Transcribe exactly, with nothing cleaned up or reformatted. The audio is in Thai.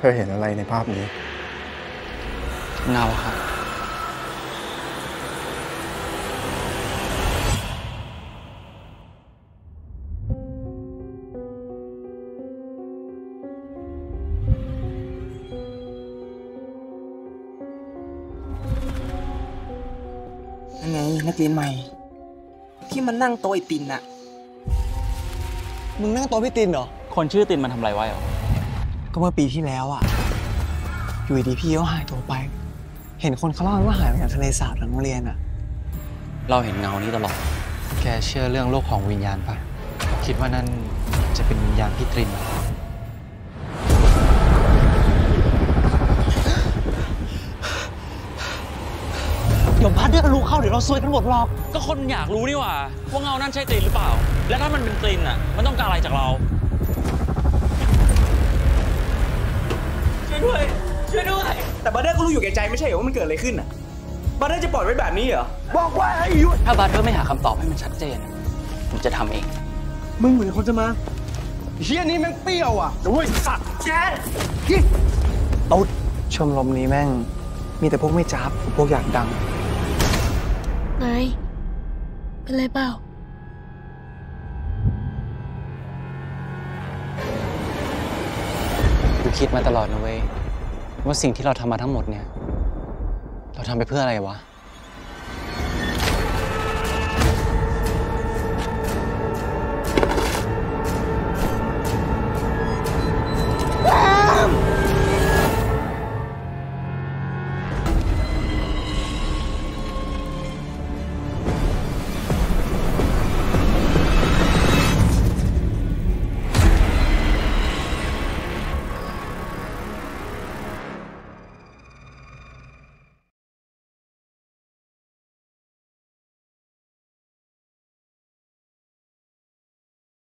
ธอเห็นอะไรในภาพนี้เงาครับนั่นไงนักเรียนใหม่ที่มันนั่งโต๊ะไอตินน่ะมึงนั่งโต๊ะพี่ตินเหรอคนชื่อตินมันทำอะไรไว้เหรอก็เมื่อปีที่แล้วอ่ะอยู่ดีพี่เขาหายตัวไปเห็นคนเขาเล่าว่าหายไปจากทะเลสาบหลังโรงเรียนอ่ะเราเห็นเงานี้ตลอดแกเชื่อเรื่องโลกของวิญญาณปะคิดว่านั่นจะเป็นวิญญาณพี่ตรินเดี๋ยวพัดเรียกรู้เข้าเดี๋ยวเราซวยกันหมดหรอกก็คนอยากรู้นี่หว่าว่าเงานั่นใช่ตรินหรือเปล่าและถ้ามันเป็นตรินอ่ะมันต้องการอะไรจากเราช่วยด้วยช่วยด้วยแต่บัตเตอร์ก็รู้อยู่แก่ใจไม่ใช่เหรอว่ามันเกิดอะไรขึ้นอ่ะบัตเตอร์จะปล่อยไว้แบบนี้เหรอบอกว่าให้หยุดถ้าบัตเตอร์ไม่หาคำตอบให้มันชัดเจนผมจะทำเองมึงเหมือนคนจะมาเฮียนี้แม่งเปรี้ยวอ่ะโอ้ยสัตว์แจ๊ดเอาชมรมนี้แม่งมีแต่พวกไม่จับพวกอยากดังไงเป็นไรเปล่ากูคิดมาตลอดนะเว้ยว่าสิ่งที่เราทำมาทั้งหมดเนี่ยเราทำไปเพื่ออะไรวะว้า